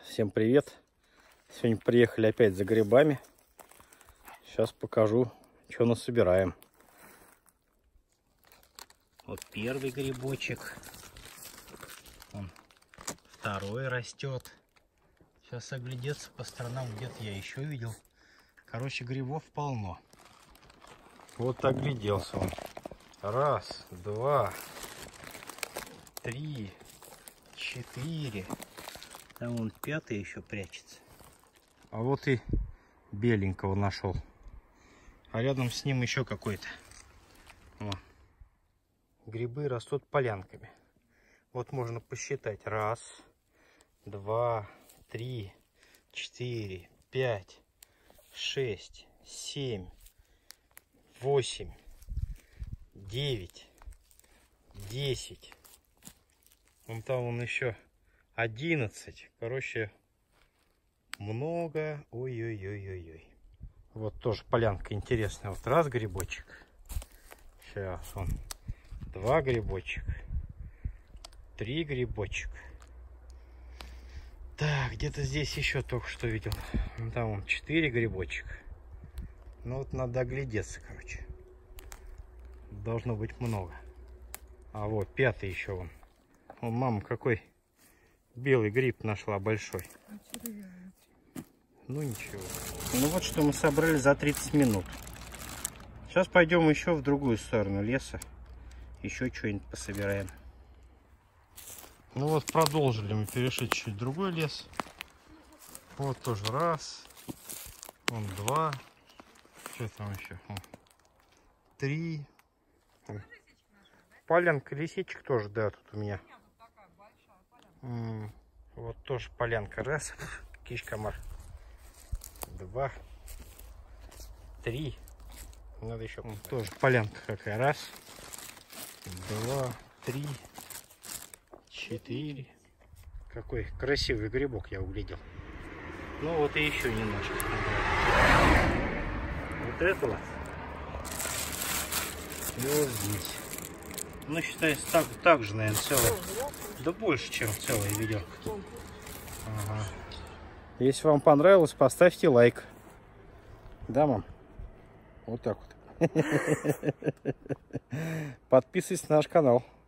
Всем привет! Сегодня приехали опять за грибами. Сейчас покажу, что насобираем. Вот первый грибочек. Он второй растет. Сейчас оглядеться по сторонам, где-то я еще видел. Короче, грибов полно. Вот огляделся он. Раз, два, три, четыре. Там вон пятый еще прячется. А вот и беленького нашел. А рядом с ним еще какой-то. Грибы растут полянками. Вот можно посчитать. Раз, два, три, четыре, пять, шесть, семь, восемь, девять, 10. Вон там он еще 11. Короче, много. Ой-ой-ой-ой-ой. Вот тоже полянка интересная. Вот раз грибочек. Сейчас он. Два грибочек. Три грибочек. Так, где-то здесь еще только что видел. Там вон 4 грибочек. Ну вот надо оглядеться, короче. Должно быть много. А вот пятый еще вон. Вон мама какой белый гриб нашла большой. Ну ничего. Ну вот что мы собрали за 30 минут. Сейчас пойдем еще в другую сторону леса. Еще что-нибудь пособираем. Ну вот продолжили мы, перешли чуть-чуть в другой лес. Вот тоже раз. Вон два. Что там еще? Вон. 3. Полянка лисичек тоже, да, тут у меня. Вот тоже полянка. Раз. Киш-комар. 2. 3. Надо еще. Тоже полянка какая. Раз. 2, 3, 4. Какой красивый грибок я углядел. Ну вот и еще немножко. Вот это вот. И вот здесь. Ну, считается, так же, наверное, целое. Да больше, чем целое видео. Ага. Если вам понравилось, поставьте лайк. Да, мам? Вот так вот. Подписывайтесь на наш канал.